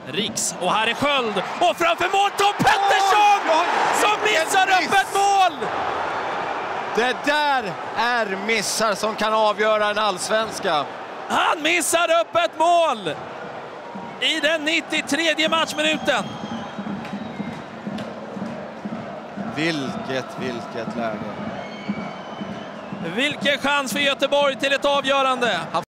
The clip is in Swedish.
Riks, och här är Sköld, och framför mål Tom Pettersson som missar öppet mål! Det där är missar som kan avgöra en allsvenska. Han missar öppet mål i den 93:e matchminuten. Vilket läge. Vilken chans för Göteborg till ett avgörande.